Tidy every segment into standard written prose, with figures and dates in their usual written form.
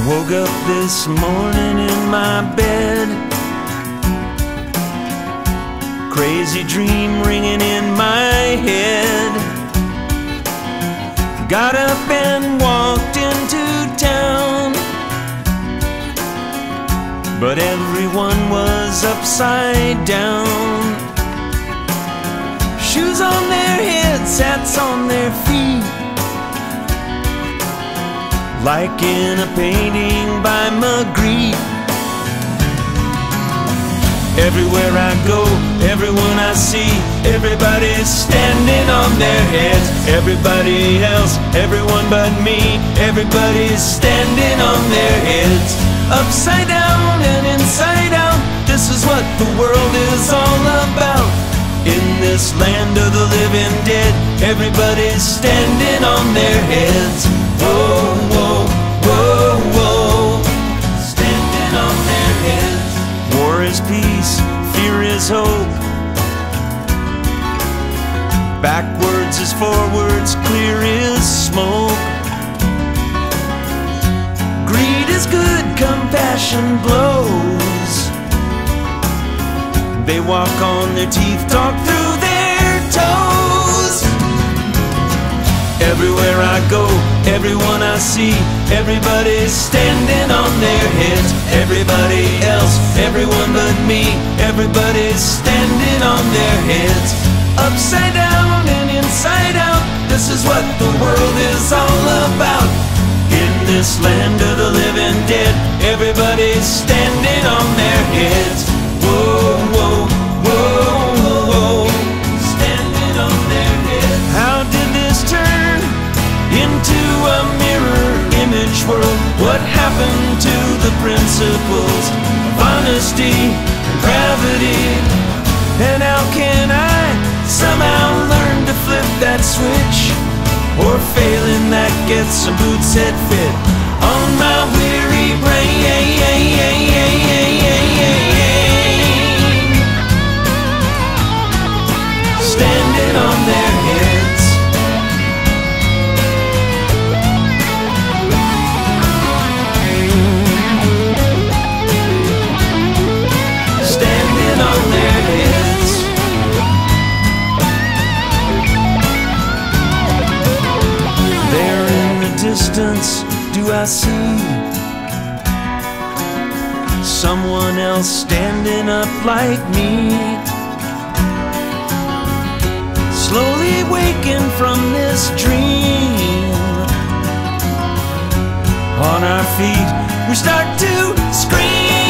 Woke up this morning in my bed, crazy dream ringing in my head. Got up and walked into town, but everyone was upside down. Shoes on their heads, hats on their feet, like in a painting by Magritte. Everywhere I go, everyone I see, everybody's standing on their heads. Everybody else, everyone but me, everybody's standing on their heads. Upside down and inside out, this is what the world is all about. In this land of the living dead, everybody's standing on their heads. Whoa, whoa, whoa, whoa, standing on their heads. War is peace, fear is hope. Backwards is forwards, clear is smoke. Greed is good, compassion blows. They walk on their teeth, talk through their toes. Everywhere I go, everyone I see, everybody's standing on their heads. Everybody else, everyone but me, everybody's standing on their heads. Upside down and inside out, this is what the world is all about. In this land of the living dead, everybody's standing on their heads. Whoa, whoa, whoa, whoa, standing on their heads. How did this turn into a mirror image world? What happened to the principles of honesty and gravity? And how can I somehow learn to flip that switch? Or failing that, get some boots that fit on my weary brain. Standing on their heads. Standing on their heads. There in the distance, do I see someone else standing up like me? Slowly waking from this dream. On our feet, we start to scream.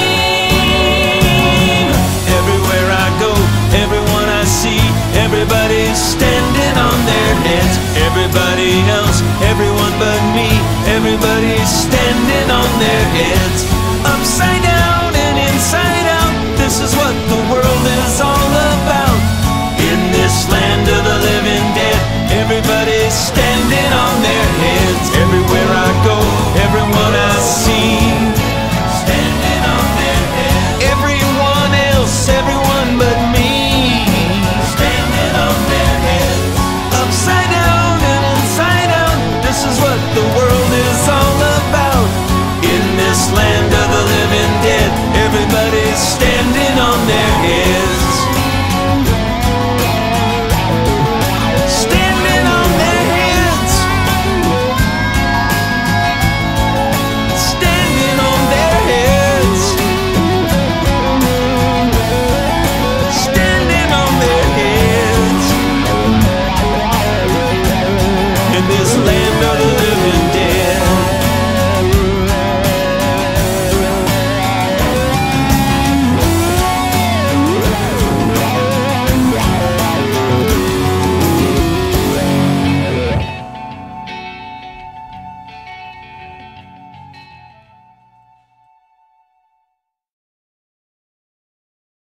Everywhere I go, everyone I see, everybody's standing on their heads. Everybody else, everyone but me, everybody's standing on their heads. Upside down